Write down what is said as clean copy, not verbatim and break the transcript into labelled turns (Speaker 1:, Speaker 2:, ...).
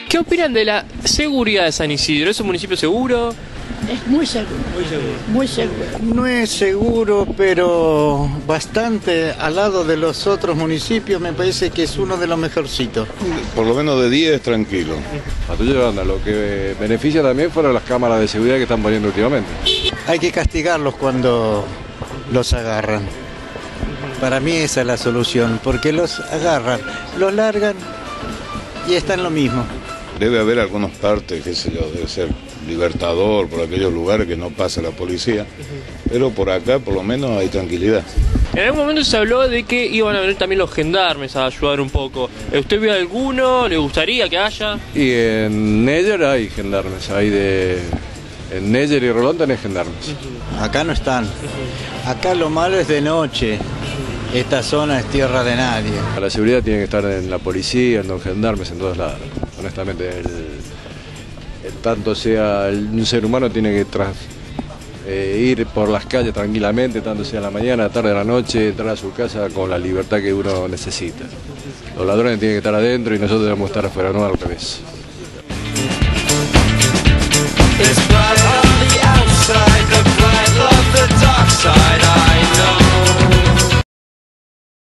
Speaker 1: ¿Qué opinan de la seguridad de San Isidro? ¿Es un municipio seguro?
Speaker 2: Es muy seguro.
Speaker 1: Muy seguro.
Speaker 2: Muy seguro.
Speaker 3: No es seguro, pero bastante al lado de los otros municipios me parece que es uno de los mejorcitos.
Speaker 4: Por lo menos de 10 tranquilo.
Speaker 5: Patrulla de banda, lo que beneficia también fueron las cámaras de seguridad que están poniendo últimamente.
Speaker 3: Hay que castigarlos cuando los agarran. Para mí esa es la solución, porque los agarran, los largan y está en lo mismo.
Speaker 4: Debe haber algunas partes, qué sé yo, debe ser Libertador, por aquellos lugares que no pasa la policía, pero por acá por lo menos hay tranquilidad.
Speaker 1: En algún momento se habló de que iban a venir también los gendarmes a ayudar un poco. ¿Usted vio alguno? ¿Le gustaría que haya?
Speaker 5: Y en Neyer hay gendarmes, en Neyer y Rolón tenés gendarmes.
Speaker 3: Acá no están. Acá lo malo es de noche. Esta zona es tierra de nadie.
Speaker 5: La seguridad tiene que estar en la policía, en los gendarmes, en todos lados. Honestamente, tanto sea un ser humano tiene que ir por las calles tranquilamente, tanto sea la mañana, la tarde, la noche, entrar a su casa con la libertad que uno necesita. Los ladrones tienen que estar adentro y nosotros debemos estar afuera, no al revés.